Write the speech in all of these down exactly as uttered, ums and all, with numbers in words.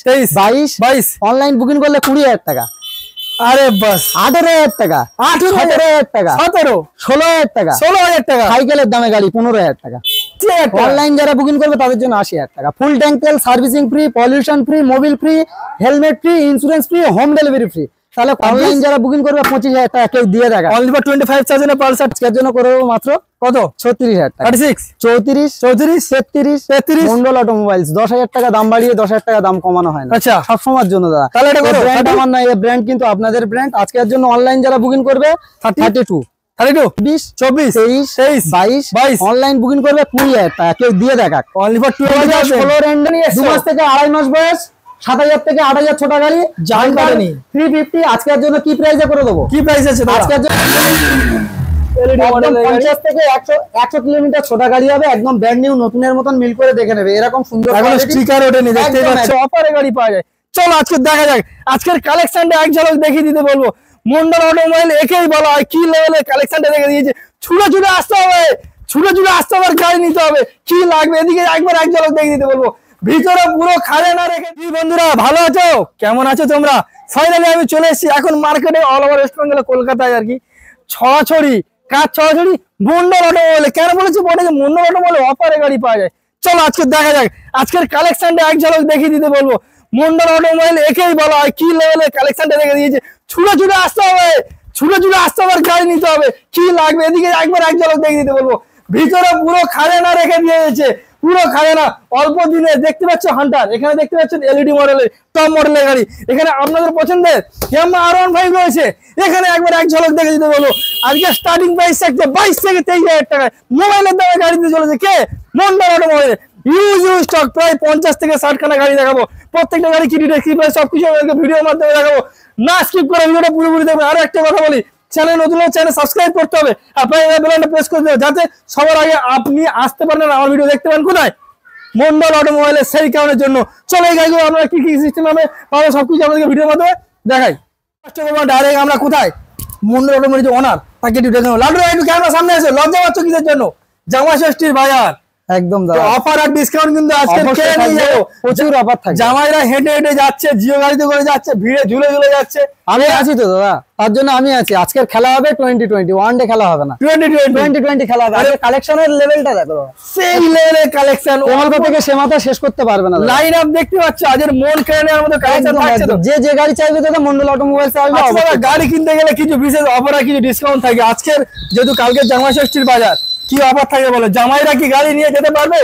তেইশ বাইশ বাইশ অনলাइन বুকিং করলে কুড়ি হাজার টাকা। আরে বাস আঠারো হাজার টাকা, আঠারো সতেরো হাজার টাকা, সতেরো ষোলো হাজার টাকা, ষোলো হাজার টাকা সাইকেলের দামে গাড়ি পনেরো হাজার টাকা। অনলাইন যারা বুকিং করবে তাদের জন্য আশি হাজার টাকা। ফুল ট্যাঙ্ক তেল, servicing free, pollution free, Mobil free, helmet free, insurance free, home delivery free. তাহলে অনলাইন যারা বুকিং করবে পঁচিশ হাজার টাকা কেউ দিয়ে দেখা। Only for twenty five thousand Pulsar আজকের জন্য করে দেবো মাত্র কত? ছত্রিশ হাজার টাকা। থার্টি সিক্স চৌত্রিশ, চৌত্রিশ তেত্রিশ, তেত্রিশ মন্ডল অটোমোবাইলস। দশ হাজার টাকা দাম বাড়িয়ে দশ হাজার টাকা দাম কমানো হয় না। আচ্ছা, সবসময়ের জন্য দাদা। তাহলে এটা করো। ব্র্যান্ড আমার না, এই ব্র্যান্ড কিন্তু আপনাদের ব্র্যান্ড। আজকের জন্য অনলাইন যারা বুকিং করবে থার্টি টু, থার্টি টু, বিশ, চব্বিশ, তেইশ, তেইশ, বাইশ, বাইশ অনলাইন বুকিং করবে কুড়ি হাজার টাকা কেউ দিয়ে দেখা। অনলি ফর টোয়েন্টি ষোলো রেন্ডে নিয়ে দু মাস থেকে আড়াই মাস বয়স, সাত হাজার থেকে আট হাজার ছোটা গাড়ি জান করেনি থ্রি ফিফটি। আজকের জন্য কি প্রাইসে করে দেবো? কি প্রাইস আছে আজকের জন্য পঞ্চাশ থেকে একশো একশো কিলোমিটার ছোটা গাড়ি হবে, একদম ব্র্যান্ড নিউ নতুনের মতন মিল করে দেখে নেবে। এরকম সুন্দর স্টিকার ওঠেনি, দেখতে পাচ্ছ অফারে গাড়ি পাওয়া যায়। চলো আজকে দেখা যাক আজকের কালেকশনটা এক ঝলক দেখিয়ে দিতে বলবো। মন্ডল অটোমোবাইল একেই বলা হয় কি লেভেলের কালেকশনটা দেখে দিয়েছে। ছুটে ছুটে আসতে হবে, ছুটে ছুটে আসতে হবে, গাড়ি নিতে হবে। কি লাগবে এদিকে একবার এক ঝলক দেখিয়ে দিতে বলবো। ভিতরে পুরো খালে না রেখে। বন্ধুরা ভালো আছো? কেমন আছো তোমরা? ফাইনালি আমি চলে এসেছি এখন মার্কেটে, অল ওভার ওয়েস্ট বেঙ্গল, কলকাতায় আর কি। ছড়াছড়ি কাজ ছড়াছড়ি মন্ডল অটোমোবাইলে। কেন বলেছি বলে যে মন্ডল অটোমোবাইলে অফারে গাড়ি পাওয়া যায়। চলো আজকে দেখা যাক আজকের কালেকশনটা এক ঝলক দেখিয়ে দিতে বলবো। মন্ডল অটোমোবাইল একেই বলা হয় কি লেভেলের কালেকশনটা দেখে দিয়েছে। ছুটে ছুটে আসতে হবে, ছুটে ছুটে আসতে হবে, গাড়ি নিতে হবে। কি লাগবে এদিকে একবার এক ঝলক দেখিয়ে দিতে বলবো। ভিতরে পুরো খালে না রেখে দিয়েছে, পুরো খালে না। অল্প দিনে দেখতে পাচ্ছ হান্টার, এখানে দেখতে পাচ্ছেন এলইডি মডেলের টপ মডেলের গাড়ি। এখানে আপনাদের পছন্দের ইয়ামাহা আর ওয়ান ফাইভ রয়েছে। এখানে একবার এক ঝলক দেখে দিতে বলো। আজকে স্টার্টিং প্রাইস থাকছে বাইশ থেকে তেইশ হাজার টাকায়। মোবাইলের দামে গাড়ি দিয়ে চলেছে কে? Mondal automobile. Use use stock প্রায় পঞ্চাশ থেকে ষাট খানা গাড়ি দেখাবো। প্রত্যেকটা গাড়ি কি ডিটেইলস কি প্রাইস সবকিছু ভিডিওর মাধ্যমে দেখাবো। না স্কিপ করে ভিডিওটা পুরোপুরি দেখবেন। আর একটা কথা বলি, চ্যানেল নতুন হলে চ্যানেল সাবস্ক্রাইব করতে হবে, আপনার বেলটা প্রেস করে দেবেন যাতে সবার আগে আপনি আসতে পারেন, আমার ভিডিও দেখতে পারেন। কোথায়? মন্ডল অটোমোবাইলের সেই কারণের জন্য। চলো এই গাড়িগুলো আপনারা কি কি সিস্টেম হবে পাবো সবকিছু আমাদেরকে ভিডিওর মাধ্যমে দেখাই। ডাইরেক্ট আমরা কোথায়? মন্ডল অটোমোবাইল যে ওনার তাকে একটু দেখে। লাড্ডু একটু ক্যামেরা সামনে এসে লজ্জা পাচ্ছ কিসের জন্য? জামা ষষ্ঠীর বাজার একদম দাদা, অফার আর ডিসকাউন্ট কিন্তু আজকে কে নিয়ে যাবো। প্রচুর অফার থাকে। জামাইরা হেঁটে হেঁটে যাচ্ছে, জিও গাড়িতে করে যাচ্ছে, ভিড়ে ঝুলে ঝুলে যাচ্ছে। আমি আছি তো দাদা, তার জন্য আমি আছি। আজকের খেলা হবে টোয়েন্টি টোয়েন্টি, ওয়ান ডে খেলা হবে না, টোয়েন্টি টোয়েন্টি টোয়েন্টি খেলা হবে। আরে কালেকশনের লেভেলটা দেখো, সেই লেভেলের কালেকশন কলকাতা থেকে সে মাথা শেষ করতে পারবে না। লাইন আপ দেখতে পাচ্ছ, আজের মন কেড়ে নেওয়ার মতো কালেকশন থাকছে তো। যে যে গাড়ি চাইবে দাদা মন্ডল অটোমোবাইলস আসবে। আপনারা গাড়ি কিনতে গেলে কিছু বিশেষ অফার আর কিছু ডিসকাউন্ট থাকে। আজকের যেহেতু কালকে জামা ষষ্ঠীর বাজার, কি অফার থাকে বলো? জামাইরা কি গাড়ি নিয়ে যেতে পারবে?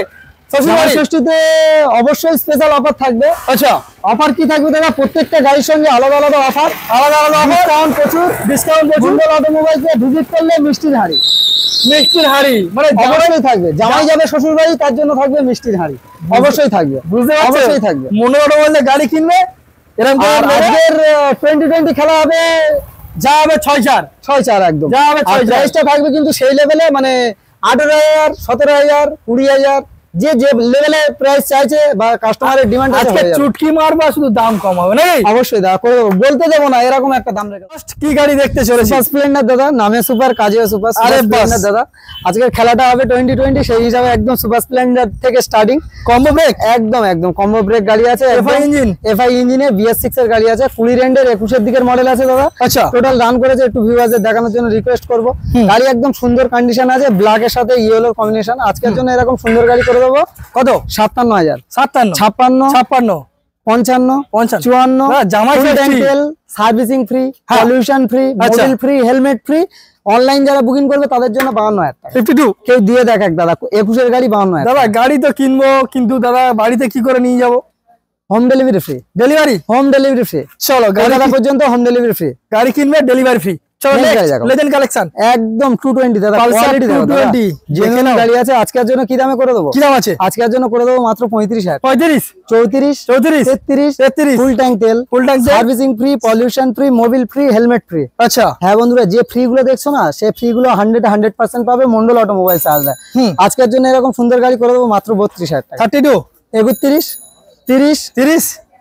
ষষ্ঠীতে অবশ্যই স্পেশাল অফার থাকবে। আচ্ছা, অফার কি থাকবে দাদা? প্রত্যেকটা গাড়ির সঙ্গে আলাদা আলাদা অফার, আলাদা আলাদা অফার, ডিসকাউন্ট প্রচুর, ডিসকাউন্ট প্রচুর। মন্ডল অটোমোবাইলসে ভিজিট করলে মিষ্টির হাড়ি, মিষ্টির হাড়ি মানে অবশ্যই থাকবে। জামাই যাবে শ্বশুর বাড়ি, তার জন্য থাকবে মিষ্টির হাড়ি, অবশ্যই থাকবে। বুঝতে পারছো? অবশ্যই থাকবে। মন্ডল অটোমোবাইলে গাড়ি কিনবে এরকম। আজকের টোয়েন্টি টোয়েন্টি খেলা হবে, যা হবে ছয় চার, ছয় চার একদম যা হবে। প্রাইসটা থাকবে কিন্তু সেই লেভেলে, মানে আঠারো হাজার, সতেরো হাজার, কুড়ি হাজার, যে যে লেভেলে প্রাইস চাইছে বা কাস্টমারের ডিমান্ড আছে। আজকে চুটকি মারবা, শুধু দাম কম হবে নাকি? অবশ্যই দাদা, করে বলতে দেবো না, এরকম একটা দাম রেখে। কি গাড়ি দেখতে চলেছে? সুপার স্প্লেন্ডার দাদা, নামে সুপার, কাজে সুপার। আরে স্প্লেন্ডার দাদা, আজকের খেলাটা হবে টোয়েন্টি টোয়েন্টি, সেই হিসাবে একদম সুপার স্প্লেন্ডার থেকে স্টার্টিং। কম্বো ব্রেক, একদম একদম কম্বো ব্রেক গাড়ি আছে। এফআই ইঞ্জিন, এফআই ইঞ্জিনে বিএস সিক্স এর গাড়ি আছে। কুড়ি রেন্ডের একুশের দিকের মডেল আছে দাদা। আচ্ছা, টোটাল রান করেছে, একটু ভিউয়ারদের দেখানোর জন্য রিকোয়েস্ট করবো। গাড়ি একদম সুন্দর কন্ডিশন আছে, ব্ল্যাকের সাথে ইয়েলোর কম্বিনেশন। আজকের জন্য এরকম সুন্দর গাড়ি করে দেবো। কত? সাতান্ন হাজার, সাতান্ন, ছাপ্পান্ন, ছাপ্পান্ন, পঞ্চান্ন, পঞ্চান্ন, চুয়ান্ন। জামাই তেল, servicing free, pollution free, Mobil free, helmet free. Online যারা বুকিং করবে তাদের জন্য বাহান্ন হাজার টাকা। ফিফটি টু কেউ দিয়ে দেখ দাদা, একুশের গাড়ি বাহান্ন হাজার। দাদা গাড়ি তো কিনবো, কিন্তু দাদা বাড়িতে কি করে নিয়ে যাবো? Home delivery free, delivery home delivery free. চলো গাড়ি পর্যন্ত হোম ডেলিভারি ফ্রি। গাড়ি কিনবে ডেলিভারি ফ্রি। লেজেন্ড কালেকশন একদম টু টোয়েন্টি দাদা, কোয়ালিটি টু টোয়েন্টি যেখানে গাড়ি আছে। আজকের জন্য কি দামে করে দেবো? কি দাম আছে আজকের জন্য? করে দেবো মাত্র পঁয়ত্রিশ হাজার। পঁয়ত্রিশ, চৌত্রিশ, চৌত্রিশ, তেত্রিশ, তেত্রিশ। ফুল ট্যাঙ্ক তেল, full tank servicing free, pollution free, Mobil free, helmet free. আচ্ছা হ্যাঁ বন্ধুরা, যে ফ্রি গুলো দেখছো না, সেই ফ্রি গুলো হান্ড্রেড হান্ড্রেড পার্সেন্ট পাবে মন্ডল অটোমোবাইলস আসবে। আজকের জন্য এরকম সুন্দর গাড়ি করে দেবো মাত্র বত্রিশ হাজার টাকা। থার্টি টু, একত্রিশ, তিরিশ, তিরিশ,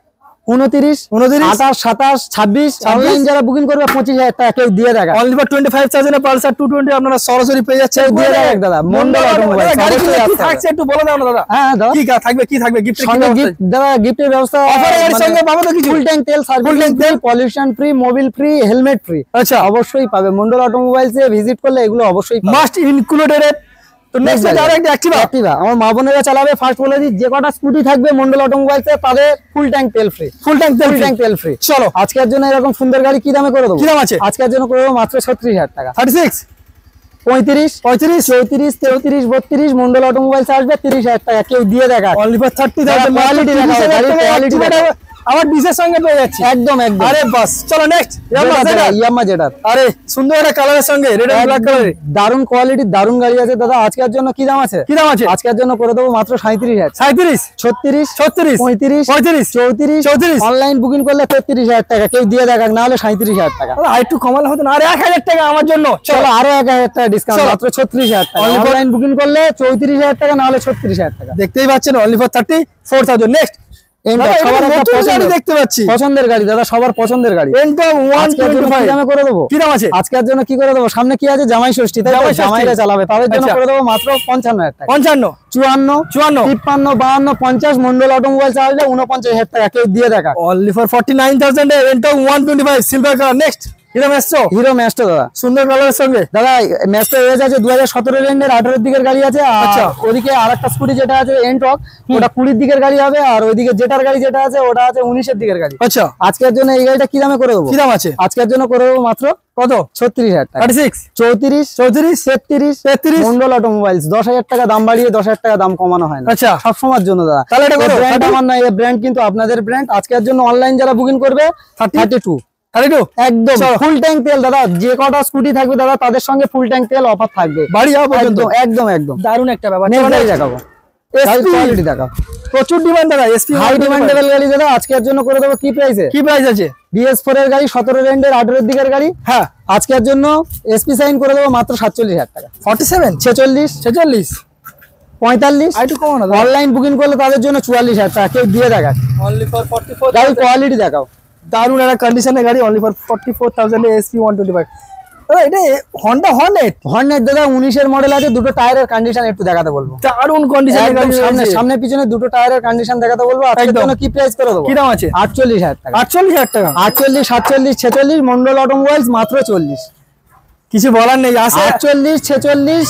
উনত্রিশ উনত্রিশ আঠাশ সাতাশ ছাব্বিশ অনলাইন যারা বুকিং করবে পঁচিশ হাজার টাকা কেউ দিয়ে দেখা only for twenty five thousand Pulsar two twenty আপনারা সরাসরি পেয়ে যাচ্ছেন। দিয়ে দেখা দাদা মন্ডল অটোমোবাইল গাড়ি কি থাকছে একটু বলে দাও না দাদা। হ্যাঁ দাদা কি থাকবে কি থাকবে গিফট সঙ্গে গিফট দাদা গিফটের ব্যবস্থা অফার এর সঙ্গে পাবো তো কিছু ফুল ট্যাঙ্ক তেল সার্ভিস তেল pollution free Mobil free helmet free আচ্ছা অবশ্যই পাবে মন্ডল অটোমোবাইলস এ ভিজিট করলে এগুলো অবশ্যই পাবে মাস্ট ইনক্লুডেড। তো নেক্সট যারা একটা অ্যাক্টিভা অ্যাক্টিভা আমার মা বোনেরা চালাবে ফার্স্ট বলে দিই যে কটা স্কুটি থাকবে মন্ডল অটোমোবাইলস এ তাদের ফুল ট্যাঙ্ক তেল ফ্রি ফুল ট্যাঙ্ক তেল ফুল ট্যাঙ্ক তেল ফ্রি চলো আজকের জন্য এরকম সুন্দর গাড়ি কি দামে করে দেবো কি দাম আছে আজকের জন্য করে দেবো মাত্র ছত্রিশ হাজার টাকা থার্টি সিক্স পঁয়ত্রিশ পঁয়ত্রিশ চৌত্রিশ তেত্রিশ বত্রিশ মন্ডল অটোমোবাইলস আসবে তিরিশ হাজার টাকা কেউ দিয়ে দেখা only for thirty thousand quality দেখা কোয়ালিটি আমার বিশের সঙ্গে পেয়ে যাচ্ছি একদম একদম আরে বাস চলো নেক্সট ইয়ামা জেটার আরে সুন্দর একটা কালারের সঙ্গে রেড এন্ড ব্ল্যাক কালারে দারুন কোয়ালিটি দারুন গাড়ি আছে দাদা আজকের জন্য কি দাম আছে কি দাম আছে আজকের জন্য করে দেবো মাত্র সাঁত্রিশ হাজার সাঁত্রিশ ছত্রিশ ছত্রিশ পঁয়ত্রিশ পঁয়ত্রিশ চৌত্রিশ চৌত্রিশ অনলাইন বুকিং করলে তেত্রিশ হাজার টাকা কেউ দিয়ে দেখা না হলে সাঁত্রিশ হাজার টাকা আর একটু কমালে হতো না আর এক হাজার টাকা আমার জন্য চলো আরো এক হাজার টাকা ডিসকাউন্ট মাত্র ছত্রিশ হাজার টাকা অনলাইন বুকিং করলে চৌত্রিশ হাজার টাকা না হলে ছত্রিশ হাজার টাকা দেখতেই পাচ্ছেন only for thirty four thousand next সবার গাড়ি দেখতে পাচ্ছি পছন্দের গাড়ি দাদা সবার পছন্দের গাড়ি দামে করে দেবো কি দাম আছে আজকের জন্য কি করে দেবো সামনে কি আছে জামাই ষষ্ঠী তাই জামাইরা চালাবে তাদের জন্য করে দেবো মাত্র পঞ্চান্ন হাজার টাকা পঞ্চান্ন চুয়ান্ন চুয়ান্ন তিপ্পান্ন বাহান্ন পঞ্চাশ মন্ডল অটোমোবাইল চালালে উনপঞ্চাশ হাজার টাকা কেউ দিয়ে দেখা only for forty nine thousand one twenty five silver colour next Hero Maestro Hero Maestro দাদা সুন্দর কালারের সঙ্গে দাদা ম্যাস্ট্রো এজ আছে দুই হাজার সতেরো রেঞ্জের আঠারোর দিকের গাড়ি আছে আচ্ছা ওদিকে আরেকটা স্কুটি যেটা আছে এনটক ওটা কুড়ির দিকের গাড়ি হবে আর ওইদিকে যেটার গাড়ি যেটা আছে ওটা আছে উনিশের দিকের গাড়ি আচ্ছা আজকের জন্য এই গাড়িটা কি দামে করে দেবো কি দাম আছে আজকের জন্য করে দেবো মাত্র কত ছত্রিশ হাজার টাকা থার্টি সিক্স চৌত্রিশ চৌত্রিশ তেত্রিশ তেত্রিশ মন্ডল অটোমোবাইলস দশ হাজার টাকা দাম বাড়িয়ে দশ হাজার টাকা দাম কমানো হয় না আচ্ছা সব সময়ের জন্য দাদা তাহলে এটা করো ব্র্যান্ড আমার না এই ব্র্যান্ড কিন্তু আপনাদের ব্র্যান্ড আজকের জন্য অনলাইন যারা বুকিং করবে থার্টি টু একদম ফুল ট্যাঙ্ক তেল দাদা যে কটা স্কুটি থাকবে দাদা তাদের সঙ্গে ফুল ট্যাঙ্ক তেল অফার থাকবে বাড়ি যাওয়া পর্যন্ত একদম একদম দারুণ একটা ব্যাপার দেখাবো কোয়ালিটি দেখাও প্রচুর ডিমান্ড দাদা এসপি হাই ডিমান্ডেবল গাড়ি দাদা আজকের জন্য করে দেবো কি প্রাইসে কি প্রাইস আছে বিএস ফোর এর গাড়ি সতেরো রেঞ্জের আঠারোর দিকের গাড়ি হ্যাঁ আজকের জন্য এসপি সাইন করে দেবো মাত্র সাতচল্লিশ হাজার টাকা ফর্টি সেভেন ছেচল্লিশ ছেচল্লিশ পঁয়তাল্লিশ একটু কম না অনলাইন বুকিং করলে তাদের জন্য চুয়াল্লিশ হাজার টাকা কেউ দিয়ে দেখা অনলি ফর ফর্টি ফোর গাড়ি কোয়ালিটি দেখাও দারুণ একটা কন্ডিশনের গাড়ি only for forty four thousand SP one twenty five এটা হন্ডা হর্নেট হর্নেট দাদা উনিশের মডেল আছে দুটো টায়ারের কন্ডিশন একটু দেখাতে বলবো দারুণ কন্ডিশনের গাড়ি সামনে সামনে পিছনে দুটো টায়ারের কন্ডিশন দেখাতে বলবো আজকের জন্য কি প্রাইস করে দেবো কি দাম আছে আটচল্লিশ হাজার টাকা আটচল্লিশ হাজার টাকা আটচল্লিশ সাতচল্লিশ ছেচল্লিশ মন্ডল অটোমোবাইলস মাত্র চল্লিশ কিছু বলার নেই আটচল্লিশ ছেচল্লিশ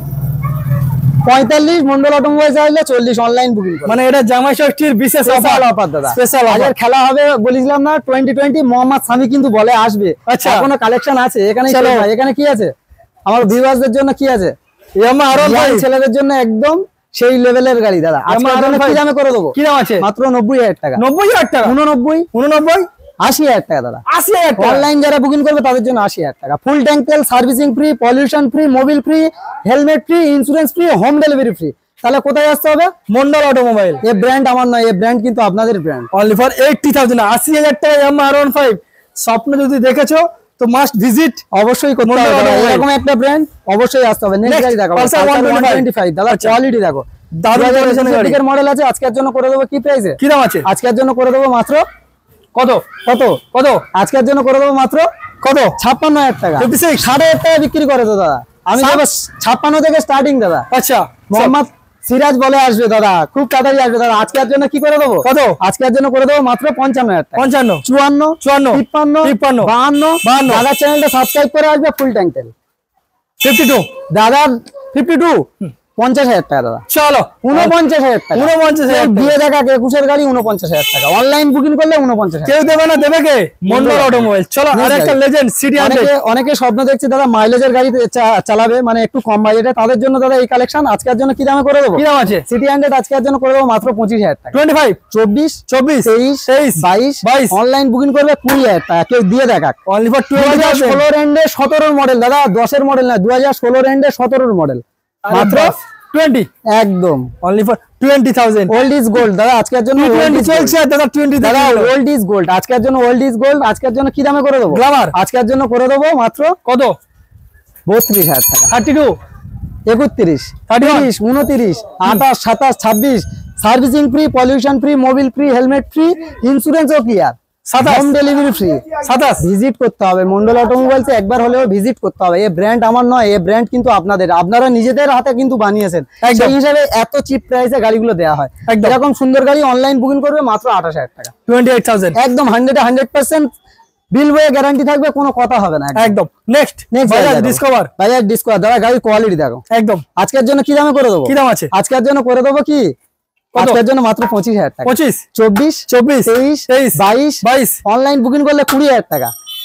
পঁয়তাল্লিশ মন্ডল অটোমোবাইলস আসলে চল্লিশ অনলাইন বুকিং মানে এটা জামাই ষষ্ঠীর বিশেষ অফার অফার দাদা স্পেশাল অফার খেলা হবে বলেছিলাম না টোয়েন্টি টোয়েন্টি মোহাম্মদ সামি কিন্তু বলে আসবে আচ্ছা এখনো কালেকশন আছে এখানে এখানে কি আছে আমার ভিউয়ার্সদের জন্য কি আছে ইয়ামা আরো ছেলেদের জন্য একদম সেই লেভেলের গাড়ি দাদা আজকের জন্য কি দামে করে দেবো কি দাম আছে মাত্র নব্বই হাজার টাকা নব্বই হাজার টাকা উননব্বই উননব্বই আশি হাজার টাকা দাদা আশি হাজার অনলাইন যারা বুকিং করবে তাদের জন্য আশি হাজার টাকা ফুল ট্যাঙ্ক তেল servicing free pollution free Mobil free helmet free insurance free home delivery free তাহলে কোথায় আসতে হবে মন্ডল অটোমোবাইল এই ব্র্যান্ড আমার নয় এই ব্র্যান্ড কিন্তু আপনাদের brand only for eighty thousand আশি হাজার টাকা ইয়ামা আর ওয়ান ফাইভ স্বপ্ন যদি দেখেছো তো মাস্ট ভিজিট অবশ্যই করতে হবে এরকম একটা ব্র্যান্ড অবশ্যই আসতে হবে নেক্সট গাড়ি দেখো পালসার ওয়ান টোয়েন্টি ফাইভ দাদা কোয়ালিটি দেখো দারুণ কন্ডিশনের মডেল আছে আজকের জন্য করে দেবো কি প্রাইসে কি দাম আছে আজকের জন্য করে দেবো মাত্র কত কত কত আজকের জন্য করে দেবো মাত্র কত ছাপ্পান্ন হাজার টাকা ষাট হাজার টাকা বিক্রি করে তো দাদা আমি দেবো ছাপ্পান্ন থেকে স্টার্টিং দাদা আচ্ছা মোহাম্মদ সিরাজ বলে আসবে দাদা খুব তাড়াতাড়ি আসবে দাদা আজকের জন্য কি করে দেবো কত আজকের জন্য করে দেবো মাত্র পঞ্চান্ন হাজার টাকা পঞ্চান্ন চুয়ান্ন চুয়ান্ন তিপ্পান্ন তিপ্পান্ন বাহান্ন বাহান্ন দাদার চ্যানেলটা সাবস্ক্রাইব করে আসবে ফুল ট্যাঙ্ক তেল ফিফটি টু দাদা ফিফটি টু পঞ্চাশ হাজার টাকা দাদা চলো উনপঞ্চাশ হাজার টাকা উনপঞ্চাশ হাজার দিয়ে দেখা একুশের গাড়ি উনপঞ্চাশ হাজার টাকা অনলাইন বুকিং করলে উনপঞ্চাশ কেউ দেবে না দেবে কে মন্ডল অটোমোবাইল চলো আর একটা লেজেন্ড সিটি অনেকে অনেকে স্বপ্ন দেখছে দাদা মাইলেজের গাড়ি চালাবে মানে একটু কম বাজেটে তাদের জন্য দাদা এই কালেকশন আজকের জন্য কি দামে করে দেবো কি দাম আছে সিটি হান্ড্রেড আজকের জন্য করে দেবো মাত্র পঁচিশ হাজার টাকা টোয়েন্টি ফাইভ চব্বিশ চব্বিশ তেইশ তেইশ বাইশ বাইশ অনলাইন বুকিং করবে কুড়ি হাজার টাকা কেউ দিয়ে দেখা অনলি ফর দু হাজার ষোলো রেন্ডে সতেরোর মডেল দাদা দশের মডেল না দু হাজার ষোলো রেন্ডে সতেরোর মডেল মাত্র টোয়েন্টি একদম only for twenty thousand old is gold দাদা আজকের জন্য টোয়েন্টি চলছে দাদা টোয়েন্টি দাদা ওল্ড ইজ গোল্ড আজকের জন্য ওল্ড ইজ গোল্ড আজকের জন্য কি দামে করে দেবো গ্ল্যামার আজকের জন্য করে দেবো মাত্র কত বত্রিশ হাজার টাকা থার্টি টু একত্রিশ, তিরিশ, উনত্রিশ, আঠাশ, সাতাশ, ছাব্বিশ, servicing free, pollution free, Mobil free, helmet free, ইন্স্যুরেন্সও ক্লিয়ার, হোম ডেলিভারি ফ্রি। সাতাশ ভিজিট করতে হবে মন্ডল অটোমোবাইলস, একবার হলেও ভিজিট করতে হবে। এই ব্র্যান্ড আমার নয়, এই ব্র্যান্ড কিন্তু আপনাদের, আপনারা নিজেদের হাতে কিন্তু বানিয়েছেন, সেই হিসাবে এত চিপ প্রাইসে গাড়িগুলো দেওয়া হয়। এরকম সুন্দর গাড়ি অনলাইন বুকিং করবে মাত্র আঠাশ হাজার টাকা, টোয়েন্টি এইট থাউজেন্ড, একদম হান্ড্রেড হান্ড্রেড পার্সেন্ট বিল বয়ে গ্যারান্টি থাকবে, কোনো কথা হবে না একদম। Next next Bajaj Discover, Bajaj Discover দাদা, গাড়ির কোয়ালিটি দেখো একদম। আজকের জন্য কি দামে করে দেবো? কি দাম আছে আজকের জন্য? করে দেবো কি আজকের জন্য মাত্র পঁচিশ হাজার টাকা, পঁচিশ, চব্বিশ, চব্বিশ, তেইশ, তেইশ, বাইশ, বাইশ, অনলাইন বুকিং করলে কুড়ি হাজার টাকা,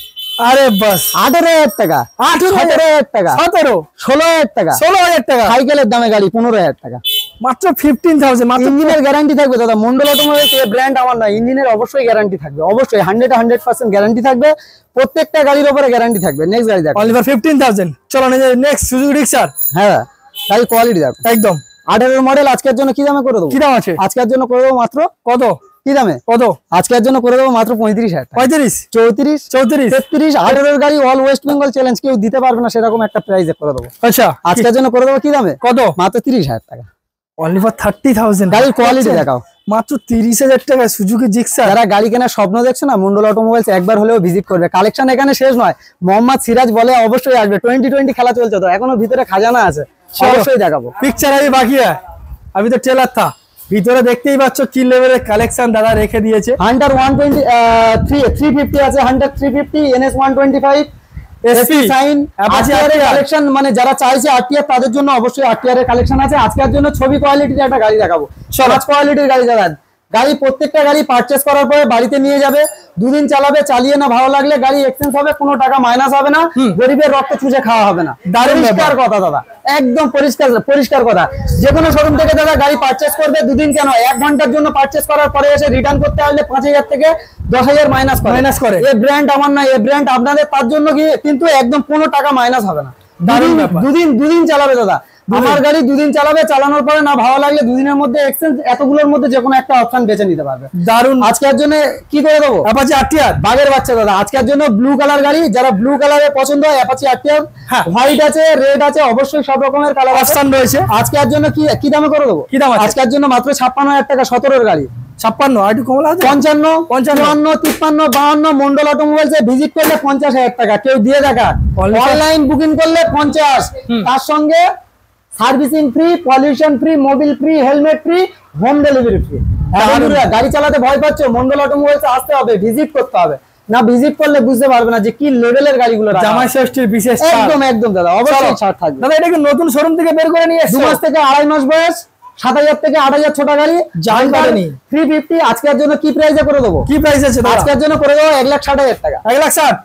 আরে বাস আঠারো হাজার টাকা, আঠারো হাজার টাকা, সতেরো, ষোলো হাজার টাকা, ষোলো হাজার টাকা, সাইকেলের দামে গাড়ি পনেরো হাজার টাকা, মাত্র ফিফটিন থাউজেন্ড। ইঞ্জিনের গ্যারান্টি থাকবে দাদা, মন্ডল অটোমোবাইলস এই ব্র্যান্ড আমার নয়, ইঞ্জিনের অবশ্যই গ্যারান্টি থাকবে, অবশ্যই হান্ড্রেড হান্ড্রেড পার্সেন্ট গ্যারান্টি থাকবে, প্রত্যেকটা গাড়ির উপরে গ্যারান্টি থাকবে। নেক্সট গাড়ি দেখো, অনলি ফর ফিফটিন থাউজেন্ড। চলো নেক্সট সুজুকি রিক্সার, হ্যাঁ গাড়ি কোয়ালিটি দেখো একদম। আঠারো মডেল, আজকের জন্য কি দামে করে দেবো? কি দাম আছে আজকের জন্য? করে দেবো মাত্র কত? কি দামে কত আজকের জন্য? করে দেবো মাত্র পঁয়ত্রিশ হাজার, পঁয়ত্রিশ, চৌত্রিশ, চৌত্রিশ, তেত্রিশ, আঠারোর গাড়ি অল ওয়েস্ট বেঙ্গল চ্যালেঞ্জ, কেউ দিতে পারবে না সেরকম একটা প্রাইজে করে দেবো। আচ্ছা আজকের জন্য করে দেবো কি দামে? কত? মাত্র তিরিশ হাজার টাকা, অনলি ফর থার্টি থাউজেন্ড। গাড়ির কোয়ালিটি দেখাও মাত্র তিরিশ হাজার টাকা, সুজুকি জিক্সার। যারা গাড়ি কেনার স্বপ্ন দেখছে না, মন্ডল অটোমোবাইলস একবার হলেও ভিজিট করবে। কালেকশন এখানে শেষ নয়, মোহাম্মদ সিরাজ বলে অবশ্যই আসবে। টোয়েন্টি টোয়েন্টি খেলা চলছে তো, এখনো ভিতরে খাজানা আছে, অবশ্যই দেখাবো। পিকচার আই বাকি আমি তো ট্রেলার থা, ভিতরে দেখতেই পাচ্ছ কি লেভেলের কালেকশন দাদা রেখে দিয়েছে। Hunter one twenty three three fifty আছে, Hunter three fifty, NS one twenty five, SP Shine, RTR এর কালেকশন, মানে যারা চাইছে আরটিআর তাদের জন্য অবশ্যই আরটিআর এর কালেকশন আছে। আজকের জন্য ছবি কোয়ালিটির একটা গাড়ি দেখাবো, সরাজ কোয়ালিটির গাড়ি দাদা। গাড়ি প্রত্যেকটা গাড়ি পারচেজ করার পরে বাড়িতে নিয়ে যাবে, দুদিন চালাবে, চালিয়ে না ভালো লাগলে গাড়ি এক্সচেঞ্জ হবে, কোনো টাকা মাইনাস হবে না, গরিবের রক্ত চুষে খাওয়া হবে না। পরিষ্কার কথা দাদা, একদম পরিষ্কার পরিষ্কার কথা। যে কোনো শোরুম থেকে দাদা গাড়ি পারচেজ করবে, দুদিন কেন এক ঘন্টার জন্য পারচেজ করার পরে এসে রিটার্ন করতে আসলে পাঁচ হাজার থেকে দশ হাজার মাইনাস মাইনাস করে। এই ব্র্যান্ড আমার না, এই ব্র্যান্ড আপনাদের, তার জন্য কি কিন্তু একদম কোনো টাকা মাইনাস হবে না। দুদিন দুদিন চালাবে দাদা, আমার গাড়ি দুদিন চালাবে, চালানোর পরে না ভালো লাগলে দুদিনের মধ্যে এক্সচেঞ্জ, এতগুলোর মধ্যে যে কোনো একটা অপশন বেছে নিতে পারবে। দারুন। আজকের জন্য কি করে দেবো? অ্যাপাচি আরটিআর, বাগের বাচ্চা দাদা। আজকের জন্য ব্লু কালার গাড়ি, যারা ব্লু কালারে পছন্দ হয় অ্যাপাচি আরটিআর, হোয়াইট আছে, রেড আছে, অবশ্যই সব রকমের কালার অপশন রয়েছে। আজকের জন্য কি কি দামে করে দেবো? কি দাম আজকের জন্য? মাত্র ছাপ্পান্ন হাজার টাকা, সতেরোর গাড়ি, ছাপ্পান্ন, আর একটু কমলা আছে, পঞ্চান্ন, পঞ্চান্ন, তিপ্পান্ন, বাহান্ন। মন্ডল অটোমোবাইলস এ ভিজিট করলে পঞ্চাশ হাজার টাকা, কেউ দিয়ে দেখা। অনলাইন বুকিং করলে পঞ্চাশ, তার সঙ্গে servicing free, pollution free, Mobil free, helmet free, home delivery free. গাড়ি চালাতে ভয় পাচ্ছ, মন্ডল অটোমোবাইলস আসতে হবে, ভিজিট করতে হবে। না ভিজিট করলে বুঝতে পারবে না যে কি লেভেলের গাড়িগুলো। জামাই ষষ্ঠীর বিশেষ একদম একদম দাদা, অবশ্যই ছাড় থাকবে দাদা। এটা কি নতুন শোরুম থেকে বের করে নিয়ে দু মাস থেকে আড়াই মাস বয়স, সাত হাজার থেকে আট হাজার ছোট গাড়ি, জানকারি থ্রি ফিফটি। আজকের জন্য কি প্রাইসে করে দেবো? কি প্রাইস আছে আজকের জন্য? করে দেবো এক লাখ ষাট হাজার টাকা, এক লাখ ষাট।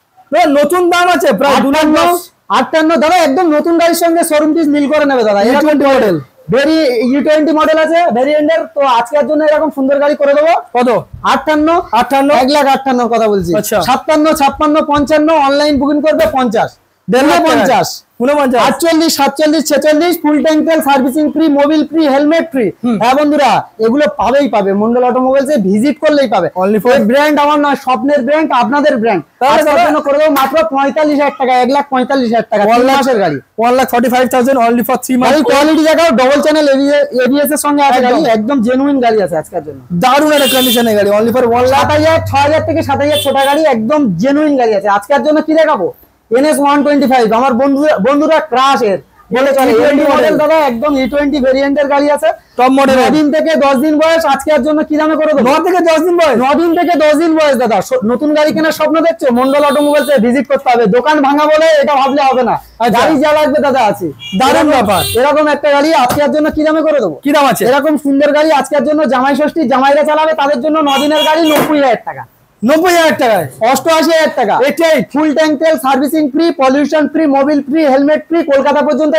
নতুন দাম আছে প্রায় দু লাখ আটান্ন দাদা, একদম নতুন গাড়ির সঙ্গে শোরুম পিস মিল করে নেবে দাদা। এরকম model very E twenty model আছে ভেরিয়েন্টের, তো আজকের জন্য এরকম সুন্দর গাড়ি করে দেবো। কত? আটান্ন, আটান্ন, এক লাখ আটান্ন কথা বলছি। সাতান্ন, ছাপ্পান্ন, পঞ্চান্ন, অনলাইন বুকিং করবে পঞ্চাশ, পঞ্চাশ, আটচল্লিশ, সাতচল্লিশ, ছেচল্লিশ, ফুল ট্যাঙ্ক তেল, servicing free, Mobil free, helmet free. হ্যাঁ বন্ধুরা, এগুলো পাবেই পাবে, মন্ডল অটোমোবাইলস এ ভিজিট করলেই পাবে। ব্র্যান্ড আমার নয়, স্বপ্নের ব্র্যান্ড, আপনাদের ব্র্যান্ড। তার জন্য করে দেবো মাত্র পঁয়তাল্লিশ হাজার টাকা, এক লাখ পঁয়তাল্লিশ হাজার টাকা, তিন মাসের গাড়ি, one lakh forty five thousand only for three month. Quality দেখাও, ডবল চ্যানেল এবিএস এর সঙ্গে আছে গাড়ি, একদম জেনুইন গাড়ি আছে আজকের জন্য। দারুণ একটা কন্ডিশনের গাড়ি, অনলি ফর ওয়ান লাখ হাজার, ছয় হাজার থেকে সাত হাজার ছোট গাড়ি, একদম জেনুইন গাড়ি আছে। আজকের জন্য কি দেখাবো? এনএস ওয়ান টোয়েন্টি ফাইভ, আমার বন্ধুরা বন্ধুরা ক্রাশ এর বলে চলে, মডেল দাদা, একদম ই টোয়েন্টি ভেরিয়েন্টের গাড়ি আছে, টপ মডেল। নয় দিন থেকে দশ দিন বয়স, আজকের জন্য কি দামে করে দেবো? নয় থেকে দশ দিন বয়স, নয় দিন থেকে দশ দিন বয়স দাদা। নতুন গাড়ি কেনার স্বপ্ন দেখছো, মন্ডল অটোমোবাইলস এ ভিজিট করতে হবে। দোকান ভাঙা বলে এটা ভাবলে হবে না, গাড়ি যা লাগবে দাদা আছে। দারুণ ব্যাপার। এরকম একটা গাড়ি আজকের জন্য কি দামে করে দেবো? কি দাম আছে? এরকম সুন্দর গাড়ি আজকের জন্য, জামাই ষষ্ঠী জামাইরা চালাবে তাদের জন্য ন দিনের গাড়ি নব্বই হাজার টাকা, নব্বই হাজার টাকায়, অষ্টআশি হাজার টাকা। এটাই ফুল ট্যাঙ্ক তেল, servicing free, pollution free, Mobil free, helmet free, Kolkata পর্যন্ত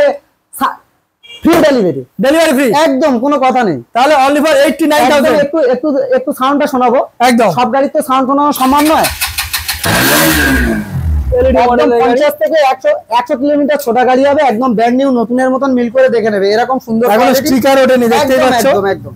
ফ্রি ডেলিভারি, ডেলিভারি ফ্রি, একদম কোনো কথা নেই। তাহলে only for eighty nine thousand. একটু একটু একটু সাউন্ডটা শোনাবো, একদম সব গাড়ির তো সাউন্ড শোনানো সম্ভব নয়। পঞ্চাশ থেকে একশো একশো কিলোমিটার ছোট গাড়ি হবে, একদম ব্র্যান্ড নিউ, নতুনের মতন মিল করে দেখে নেবে। এরকম সুন্দর স্টিকার ওঠেনি, দেখতে পাচ্ছ, একদম একদম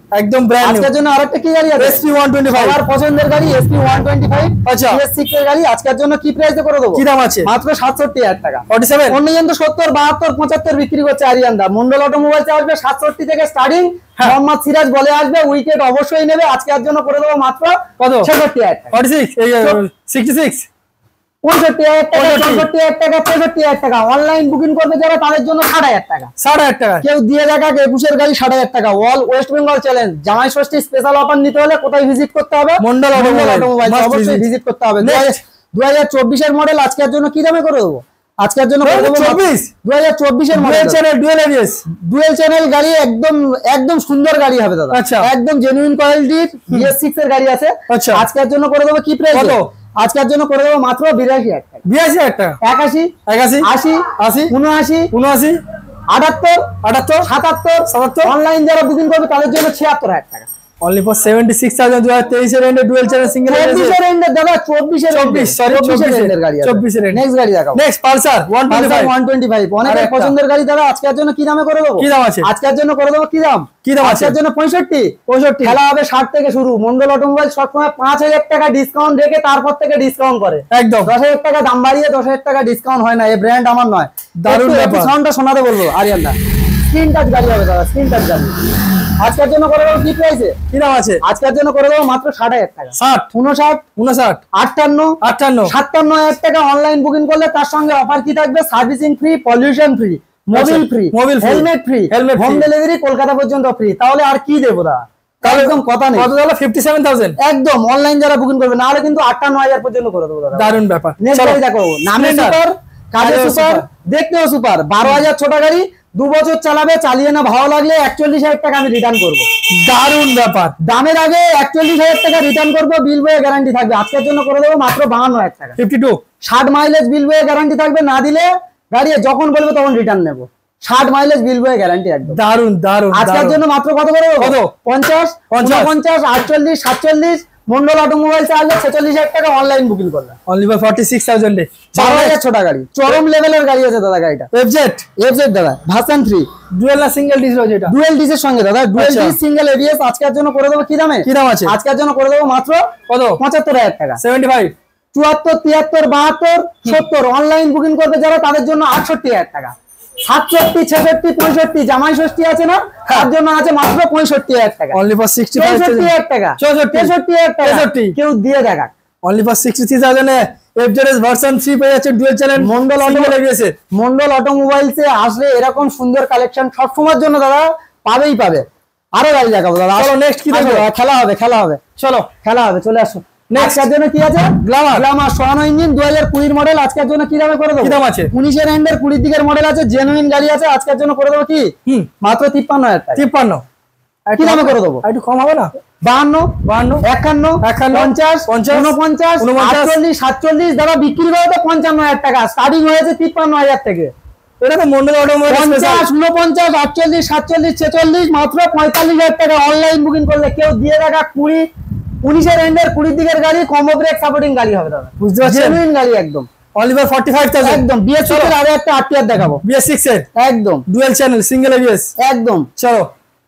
একদম ব্র্যান্ড নিউ। আজকের জন্য আরেকটা কি গাড়ি আছে? SP one twenty five. আমার পছন্দের গাড়ি এসপি ওয়ান টোয়েন্টি ফাইভ। আচ্ছা, বিএস সিক্স এর গাড়ি আজকের জন্য কি প্রাইসে করে দেবো? কি দাম আছে? মাত্র সাতষট্টি হাজার টাকা। Forty seven. অন্যজন তো সত্তর, বাহাত্তর, পঁচাত্তর বিক্রি করছে আরিয়ানদা। মন্ডল অটোমোবাইলস আসবে সাতষট্টি থেকে স্টার্টিং। মোহাম্মদ সিরাজ বলে আসবে, উইকেট অবশ্যই নেবে। আজকের জন্য করে দেবো মাত্র কত? ছেষট্টি হাজার টাকা। ফর্টি সিক্স, এই সিক্সটি সিক্স, পঁয়ষট্টি হাজার টাকা, চৌষট্টি হাজার টাকা, তেষট্টি হাজার টাকা। অনলাইন বুকিং করবে যারা তাদের জন্য ষাট হাজার টাকা। ষাট হাজার টাকা। কেউ দিয়ে দেখা একুশের গাড়ি ষাট হাজার টাকা। অল ওয়েস্ট বেঙ্গল চ্যালেঞ্জ জামাই ষষ্ঠী স্পেশাল অফার নিতে হলে কোথায় ভিজিট করতে হবে? মন্ডল অটোমোবাইল। অবশ্যই ভিজিট করতে হবে। Next, দুই হাজার চব্বিশের মডেল আজকের জন্য কি দামে করে দেবো? আজকের জন্য করে দেবো চব্বিশ, দুই হাজার চব্বিশের model channel dual ABS, dual channel গাড়ি। একদম একদম সুন্দর গাড়ি হবে দাদা। আচ্ছা। একদম জেনুইন কোয়ালিটির বিএস সিক্স এর গাড়ি আছে। আচ্ছা। আজকের জন্য করে দেবো কি প্রাইস? কত? আজকের জন্য করে দেবো মাত্র বিরাশি হাজার টাকা। বিরাশি হাজার টাকা। একাশি, একাশি, আশি, আশি, উনআশি, উনআশি, আটাত্তর, আটাত্তর, সাতাত্তর, সাতাত্তর। অনলাইন যারা বুকিং করবে তাদের জন্য ছিয়াত্তর হাজার টাকা। Only for seventy six thousand. দুই হাজার তেইশের এন্ডে ডুয়েল চ্যানেল সিঙ্গেল চব্বিশের এন্ডের দাদা, চব্বিশের চব্বিশ, sorry, চব্বিশের চব্বিশের এন্ডের গাড়ি আছে। চব্বিশের end। নেক্সট গাড়ি দেখাও। Next Pulsar one twenty five. One twenty five অনেকের আরেকটা। পছন্দের গাড়ি দাদা। আজকের জন্য কি দামে করে দেবো? কি দাম আছে? আজকের জন্য করে দেবো কি দাম? কি দাম আছে? আজকের জন্য পঁয়ষট্টি। পঁয়ষট্টি। খেলা হবে ষাট থেকে শুরু। মন্ডল অটোমোবাইল সবসময় পাঁচ হাজার টাকা ডিসকাউন্ট রেখে তারপর থেকে ডিসকাউন্ট করে। একদম দশ হাজার টাকা দাম বাড়িয়ে দশ হাজার টাকা ডিসকাউন্ট হয় না। এই ব্র্যান্ড আমার নয়। দারুণ ব্যাপার। সাউন্ডটা শোনাতে বলবো আরিয়ানদা। স্ক্রিন টাচ গাড়ি হবে দাদা, স্ক্রিন টাচ গাড়ি। আজকের জন্য করে দেবো কি প্রাইসে? কি দাম আছে? আজকের জন্য করে দেবো মাত্র ষাট হাজার টাকা। ষাট, উনষাট, উনষাট, আটান্ন, আটান্ন, সাতান্ন হাজার টাকা। অনলাইন বুকিং করলে তার সঙ্গে অফার কি থাকবে? Servicing free, pollution free, Mobil free, Mobil free, helmet free, helmet home free। Delivery Kolkata পর্যন্ত ফ্রি। তাহলে আর কি দেবো দাদা? তাহলে একদম কথা নেই। কত হলো? Fifty seven thousand. একদম অনলাইন যারা বুকিং করবে, না হলে কিন্তু আটান্ন হাজার পর্যন্ত করে দেবো দাদা। দারুণ ব্যাপার। নেক্সট গাড়ি দেখো। নামে Splendor। সুপার, কাজে কাজেও সুপার, super। দেখতেও সুপার। বারো হাজার ছোট গাড়ি, দু বছর চালাবে, চালিয়ে না ভালো লাগলে একচল্লিশ হাজার টাকা আমি রিটার্ন করবো। দারুণ ব্যাপার। দামের আগে একচল্লিশ হাজার টাকা রিটার্ন করবো, বিল বয়ে গ্যারান্টি থাকবে। আজকের জন্য করে দেবো মাত্র বাহান্ন হাজার টাকা। Fifty two. ষাট মাইলেজ বিল বয়ে গ্যারান্টি থাকবে। না দিলে গাড়ি যখন বলবে তখন রিটার্ন নেবো। ষাট মাইলেজ বিল বয়ে গ্যারান্টি একদম। দারুণ দারুণ। আজকের জন্য মাত্র কত করে দেবো? কত? পঞ্চাশ, পঞ্চাশ, পঞ্চাশ, আটচল্লিশ, সাতচল্লিশ। মন্ডল অটোমোবাইলস আসলে ছেচল্লিশ হাজার টাকা অনলাইন বুকিং করলে। Only for forty six thousand. বারো হাজার ছোট গাড়ি, চরম লেভেলের গাড়ি আছে দাদা গাড়িটা। এফজেড। এফজেড দাদা, ভার্সন থ্রি। ডুয়েল না সিঙ্গেল ডিস রয়েছে এটা? ডুয়েল ডিসের সঙ্গে দাদা, ডুয়েল আচ্ছা। Disc single ABS. আজকের জন্য করে দেবো কি দামে? কি দাম আছে? আজকের জন্য করে দেবো মাত্র কত? পঁচাত্তর হাজার টাকা। Seventy five. চুয়াত্তর, তিয়াত্তর, বাহাত্তর, সত্তর। অনলাইন বুকিং করবে যারা তাদের জন্য আটষট্টি হাজার টাকা। সাতষট্টি, ছেষট্টি, পঁয়ষট্টি। জামাই ষষ্ঠী আছে না, তার জন্য আছে মাত্র পঁয়ষট্টি হাজার টাকা। অনলি ফর সিক্সটি ফাইভ চৌষট্টি হাজার টাকা, চৌষট্টি, তেষট্টি হাজার টাকা। তেষট্টি। কেউ দিয়ে দেখা। Only for sixty three thousand FZ version three পেয়ে যাচ্ছে dual channel Mondal single auto ABS. Mondal অটোমোবাইলসে আসলে এরকম সুন্দর কালেকশন সবসময়ের জন্য দাদা পাবেই পাবে। আরো গাড়ি দেখাবো দাদা। চলো নেক্সট কি দেখবো? আসো, খেলা হবে, খেলা হবে। চলো খেলা হবে, চলে আসো। Next। আজকের জন্য কি আছে? গ্ল্যামার। গ্ল্যামার সোয়ানো ইঞ্জিন, দুই হাজার কুড়ির মডেল। আজকের জন্য কি দামে করে দেবো? কি দাম আছে? উনিশের এন্ডের কুড়ির দিকের মডেল আছে, জেনুইন গাড়ি আছে। আজকের জন্য করে দেবো কি? হুম মাত্র তিপ্পান্ন হাজার টাকা। তিপ্পান্ন। কি দামে করে দেবো? একটু কম হবে না? বাহান্ন, বাহান্ন, একান্ন, একান্ন, পঞ্চাশ, পঞ্চাশ, উনপঞ্চাশ, উনপঞ্চাশ, আটচল্লিশ, সাতচল্লিশ। দাদা বিক্রি করে তো পঞ্চান্ন হাজার টাকা। স্টার্টিং হয়েছে তিপ্পান্ন হাজার থেকে। এটা তো মন্ডল অটোমোবাইল পঞ্চাশ, উনপঞ্চাশ, আটচল্লিশ, সাতচল্লিশ, ছেচল্লিশ। মাত্র পঁয়তাল্লিশ হাজার টাকা অনলাইন বুকিং করলে। কেউ দিয়ে দেখা কুড়ি, উনিশের এন্ডের কুড়ির দিকের গাড়ি, কম্বো ব্রেক সাপোর্টিং গাড়ি হবে দাদা। বুঝতে পারছেন? জেনুইন গাড়ি একদম। Only for forty five thousand. একদম বিএস সিক্স এর আরো একটা আরটিআর দেখাবো। বিএস সিক্স এর একদম ডুয়েল চ্যানেল সিঙ্গেল এবিএস। একদম। চলো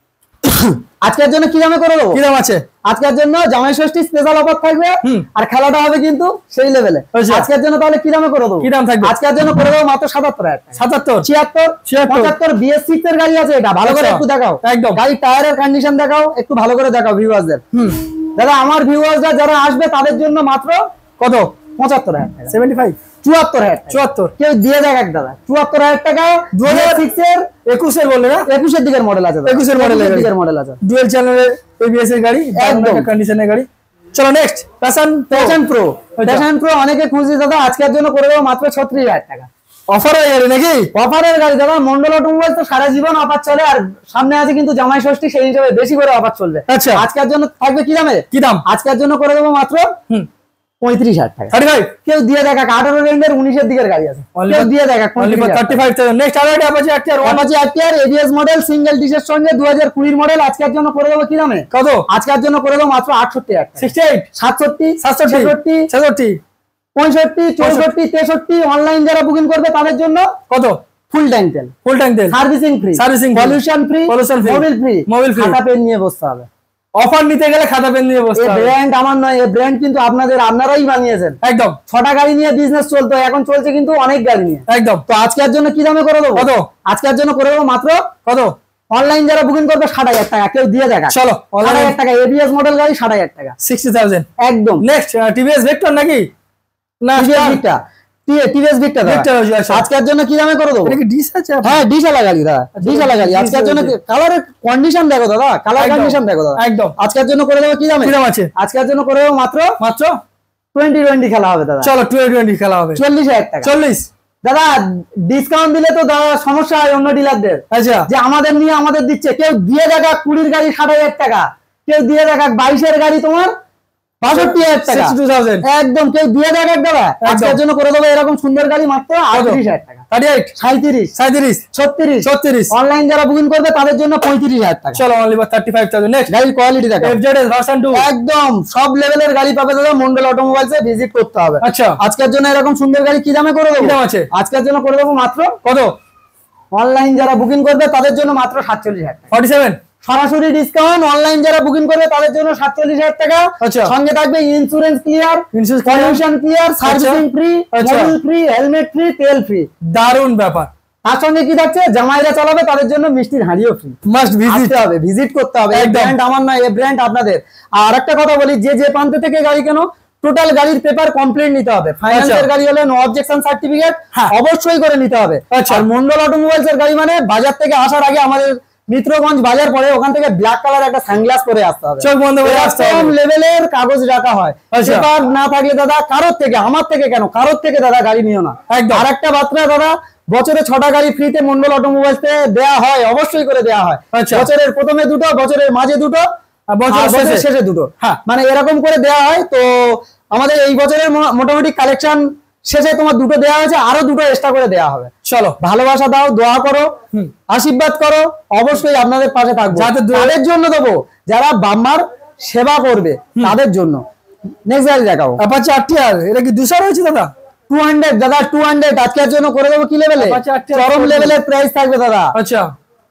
আজকের জন্য কি দামে করে দেবো? কি দাম আছে? আজকের জন্য জামাই ষষ্ঠী স্পেশাল অফার থাকবে। হুম। আর খেলাটা হবে কিন্তু সেই লেভেলে। আচ্ছা। আজকের জন্য তাহলে কি দামে করে দেবো? কি দাম থাকবে? আজকের জন্য করে দেবো মাত্র সাতাত্তর হাজার টাকা। সাতাত্তর, ছিয়াত্তর, ছিয়াত্তর, পঁচাত্তর। বিএস সিক্স এর গাড়ি আছে এটা। ভালো করে আচ্ছা। একটু দেখাও। একদম। গাড়ি টায়ারের কন্ডিশন দেখাও, একটু ভালো করে দেখাও ভিউয়ারদের। হুম দাদা আমার ভিউয়াররা যারা আসবে তাদের জন্য মাত্র কত? পঁচাত্তর হাজার টাকা। সেভেন্টি ফাইভ, চুয়াত্তর হাজার টাকা। চুয়াত্তর। কেউ দিয়ে দেখ এক দাদা। চুয়াত্তর হাজার টাকা। দু হাজার সিক্স এর একুশের বললে না? একুশের দিকের মডেল আছে। একুশের model এর গাড়ি। দিকের মডেল আছে। ডুয়েল চ্যানেলের এবিএস এর গাড়ি, একদম। কন্ডিশনের গাড়ি। চলো নেক্সট প্যাশন প্যাশন প্রো। আচ্ছা। প্যাশন প্রো অনেকে খুঁজছে দাদা। আজকের জন্য করে দেবো মাত্র ছত্রিশ হাজার টাকা। অফার হয়ে যাবে নাকি? অফারের গাড়ি দাদা। মন্ডল অটোমোবাইল তো সারা জীবন অফার চলে। আর সামনে আছে কিন্তু জামাই ষষ্ঠী, সেই হিসেবে বেশি করে অফার চলবে। আচ্ছা। আজকের জন্য থাকবে কি দামে? কি দাম? আজকের জন্য করে দেবো মাত্র হুম পঁয়ত্রিশ হাজার টাকা। Thirty five. কেউ দিয়ে দেখা। আঠারো রেন্ডের উনিশের দিকের গাড়ি আছে। Only কেউ for- দিয়ে দেখা। Only for thirty five thousand. Next আরো একটা Apache RTR one. Apache RTR ABS model single ডিসের সঙ্গে দু হাজার কুড়ির মডেল। আজকের জন্য করে দেবো কি দামে? কত? আজকের জন্য করে দেবো মাত্র আটষট্টি হাজার টাকা। সিক্সটি এইট, সাতষট্টি, সাতষট্টি, ছেষট্টি, ছেষট্টি, পঁয়ষট্টি, চৌষট্টি, তেষট্টি। অনলাইন যারা বুকিং করবে তাদের জন্য কত? ফুল ট্যাঙ্ক তেল, ফুল ট্যাঙ্ক তেল, servicing free, servicing pollution free, pollution free, Mobil free, Mobil free, খাতা পেন নিয়ে বসতে হবে। অফার নিতে গেলে খাতা পেন নিয়ে বসতে হবে। এই ব্র্যান্ড আমার নয়, এই ব্র্যান্ড কিন্তু আপনাদের, আপনারাই বানিয়েছেন। একদম ছটা গাড়ি নিয়ে বিজনেস চলতো, এখন চলছে কিন্তু অনেক গাড়ি নিয়ে। একদম। তো আজকের জন্য কি দামে করে দেবো? কত? আজকের জন্য করে দেবো মাত্র কত? অনলাইন যারা বুকিং করবে ষাট হাজার টাকা, কেউ দিয়ে দেখা। চলো ষাট হাজার টাকা এবিএস মডেল গাড়ি, ষাট হাজার টাকা, সিক্সটি থাউজেন্ড একদম। নেক্সট টিভিএস ভেক্টর নাকি না TVS Victor, TVS Victor Victor আছে। আজকের জন্য কি দামে করে দেবো? এটা কি ডিস আছে? হ্যাঁ ডিশ আলা গাড়ি দাদা, ডিশ আলা গাড়ি। আজকের জন্য কালারের কন্ডিশন দেখো দাদা, কালার কন্ডিশন দেখো দাদা, একদম। আজকের জন্য করে দেবো কি দামে? কি দাম আছে? আজকের জন্য করে দেবো মাত্র মাত্র টোয়েন্টি টোয়েন্টি খেলা হবে দাদা। চলো টোয়েন্টি টোয়েন্টি খেলা হবে, চল্লিশ হাজার টাকা। চল্লিশ দাদা ডিসকাউন্ট দিলে তো দাদা সমস্যা হয় অন্য ডিলারদের, আচ্ছা যে আমাদের নিয়ে আমাদের দিচ্ছে। কেউ দিয়ে দেখা কুড়ির গাড়ি ষাট হাজার টাকা, কেউ দিয়ে দেখা বাইশের গাড়ি তোমার বাষট্টি হাজার টাকা, সিক্সটি টু থাউজেন্ড একদম। কেউ দিয়ে দেখা দাদা আজকের জন্য করে দেবো এরকম সুন্দর গাড়ি মাত্র আটত্রিশ হাজার টাকা, থার্টি এইট, সাঁত্রিশ, সাঁত্রিশ, ছত্রিশ, ছত্রিশ। অনলাইন যারা বুকিং করবে তাদের জন্য পঁয়ত্রিশ হাজার টাকা। চলো only for thirty five thousand. Next গাড়ির কোয়ালিটি দেখো, এফজেডএস ভার্সন টু, একদম সব লেভেলের গাড়ি পাবে দাদা। মন্ডল অটোমোবাইলসে ভিজিট করতে হবে। আচ্ছা আজকের জন্য এরকম সুন্দর গাড়ি কি দামে করে দেবো? কি দাম আছে? আজকের জন্য করে দেবো মাত্র কত? অনলাইন যারা বুকিং করবে তাদের জন্য মাত্র সাতচল্লিশ হাজার টাকা, ফর্টি সেভেন। সরাসরি ডিসকাউন্ট। অনলাইন যারা বুকিং করবে তাদের জন্য সাতচল্লিশ হাজার টাকা। আচ্ছা। সঙ্গে থাকবে insurance clear, insurance pollution clear, servicing free, আচ্ছা। মোবিল ফ্রি, হেলমেট ফ্রি, তেল ফ্রি। দারুণ ব্যাপার। তার সঙ্গে কি থাকছে? জামাইরা চালাবে তাদের জন্য মিষ্টির হাঁড়িও ফ্রি। মাস্ট ভিজিট আসতে হবে, ভিজিট করতে হবে। এই একদম। ব্র্যান্ড আমার নয়, এই ব্র্যান্ড আপনাদের। আর একটা কথা বলি, যে যে প্রান্ত থেকে গাড়ি কেন টোটাল গাড়ির পেপার কমপ্লিট নিতে হবে। ফাইন্যান্সের গাড়ি হলে নো অবজেকশন সার্টিফিকেট হ্যাঁ। অবশ্যই করে নিতে হবে। আচ্ছা। আর মন্ডল অটোমোবাইলস এর গাড়ি মানে বাজার থেকে আসার আগে আমাদের মিত্রগঞ্জ বাজার পরে ওখান থেকে ব্ল্যাক কালার একটা সানগ্লাস পরে আসতে হবে, চোখ বন্ধ করে আসতে হবে। এরকম লেভেলের কাগজ রাখা হয়। আচ্ছা। পেপার না থাকলে দাদা কারোর থেকে, আমার থেকে কেন, কারোর থেকে দাদা গাড়ি নিও না। একদম। আর একটা বার্তা দাদা, বছরে ছটা গাড়ি ফ্রিতে মন্ডল অটোমোবাইলস দেওয়া হয়, অবশ্যই করে দেওয়া হয়। আচ্ছা। বছরের প্রথমে দুটো, বছরের মাঝে দুটো, আর বছরের আর বছরের শেষে। শেষে দুটো, হ্যাঁ। মানে এরকম করে দেওয়া হয়। তো আমাদের এই বছরের মো- মোটামুটি কালেকশন শেষে তোমার দুটো দেওয়া হয়েছে, আরো দুটো এক্সট্রা করে দেওয়া হবে। চলো ভালোবাসা দাও, দোয়া করো, হুম। আশীর্বাদ করো, অবশ্যই আপনাদের পাশে থাকবো। যাতে দু- তাদের জন্য দেবো যারা বাম্মার সেবা করবে, তাদের জন্য। নেক্সট গাড়ি দেখাবো, অ্যাপাচি আরটিআর। এটা কি দুশো রয়েছে দাদা? টু হান্ড্রেড দাদা, টু হান্ড্রেড আজকের জন্য করে দেবো কি লেভেলে? Apache R T R চরম লেভেলের প্রাইস থাকবে দাদা। আচ্ছা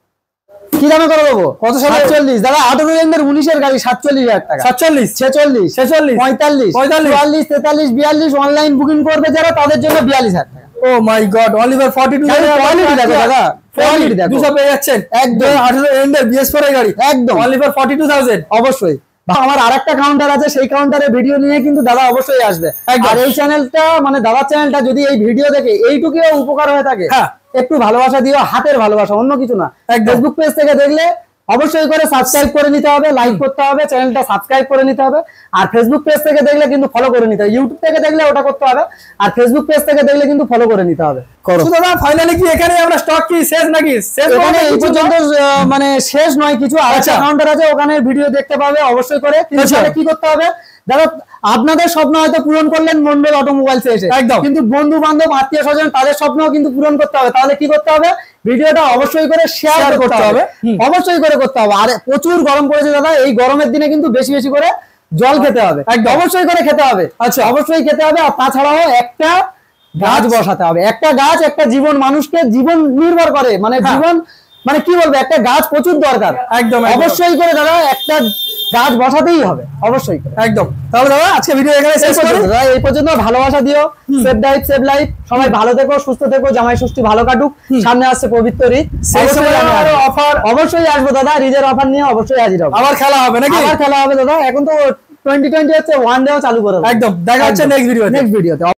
কি দামে করে দেবো? কত সালে? সাতচল্লিশ দাদা, আঠারো রেঞ্জের উনিশের গাড়ি, সাতচল্লিশ হাজার টাকা, সাতচল্লিশ, ছেচল্লিশ, ছেচল্লিশ, পঁয়তাল্লিশ, পঁয়তাল্লিশ, চুয়াল্লিশ, তেতাল্লিশ, বিয়াল্লিশ। অনলাইন বুকিং করবে যারা তাদের জন্য বিয়াল্লিশ হাজার টাকা। Oh my god, only for forty two. Quality দেখো দাদা, কোয়ালিটি দেখো, দুশো পেয়ে যাচ্ছেন একদম। আঠারো এন্ডের বিএস ফোর এর গাড়ি, একদম only for forty two thousand. অবশ্যই। আমার আরেকটা কাউন্টার আছে, সেই কাউন্টারে ভিডিও নিয়ে কিন্তু দাদা অবশ্যই আসবে। একদম। আর এই চ্যানেলটা মানে দাদার চ্যানেলটা যদি এই ভিডিও দেখে এইটুকুও উপকার হয়ে থাকে, হ্যাঁ। একটু ভালোবাসা দিও, হাতের ভালোবাসা, অন্য কিছু না। একদম। ফেসবুক পেজ থেকে দেখলে অবশ্যই করে সাবস্ক্রাইব করে নিতে হবে, লাইক করতে হবে, চ্যানেলটা সাবস্ক্রাইব করে নিতে হবে। আর ফেসবুক পেজ থেকে দেখলে কিন্তু ফলো করে নিতে হবে। ইউটিউব থেকে দেখলে ওটা করতে হবে, আর ফেসবুক পেজ থেকে দেখলে কিন্তু ফলো করে নিতে হবে। করো। তো দাদা ফাইনালি কি এখানে আমরা স্টক কি শেষ নাকি? শেষ এখানে বলতে এই কিছু পর্যন্ত না? আহ, মানে শেষ নয়, কিছু আরেকটা আচ্ছা। কাউন্টার আছে, ওখানে ভিডিও দেখতে পাবে অবশ্যই করে। কিন্তু আচ্ছা। সেটা কি করতে হবে দাদা, আপনাদের স্বপ্ন হয়তো পূরণ করলেন মন্ডল অটোমোবাইলস এসে, একদম। কিন্তু বন্ধু বান্ধব আত্মীয় স্বজন তাদের স্বপ্নও কিন্তু পূরণ করতে হবে। তাহলে কি করতে হবে? ভিডিওটা অবশ্যই করে শেয়ার Share করতে করতে হবে, হবে। হুম। অবশ্যই করে করতে হবে। আর প্রচুর গরম পড়েছে দাদা, এই গরমের দিনে কিন্তু বেশি বেশি করে জল খেতে হবে, একদম। অবশ্যই করে খেতে হবে। আচ্ছা। অবশ্যই খেতে হবে। আর তাছাড়াও একটা গাছ বসাতে হবে। একটা গাছ একটা জীবন, মানুষকে জীবন নির্ভর করে, মানে হ্যাঁ। জীবন মানে কি বলবো, একটা গাছ প্রচুর দরকার। একদম, একদম। অবশ্যই করে দাদা একটা গাছ বসাতেই হবে, অবশ্যই করে। একদম। তাহলে দাদা আজকে ভিডিও এখানে এই শেষ করি। পর্যন্ত দাদা, এই পর্যন্ত ভালোবাসা দিও, সেভ লাইফ সেভ লাইফ। সবাই ভালো থেকো, সুস্থ থেকো, জামাই ষষ্ঠী ভালো কাটুক। সামনে আসছে পবিত্র ঈদ, সেই অবশ্যই সময় আমি আরো আসবো। offer। অবশ্যই আসবো দাদা, ঈদের অফার নিয়ে অবশ্যই হাজির হবো। আবার খেলা হবে নাকি? আবার খেলা হবে দাদা। এখন তো টোয়েন্টি টোয়েন্টি হচ্ছে, ওয়ান ডেও চালু করে দেবো। একদম। দেখা হচ্ছে নেক্সট ভিডিও। নেক্সট ভিডিওতে।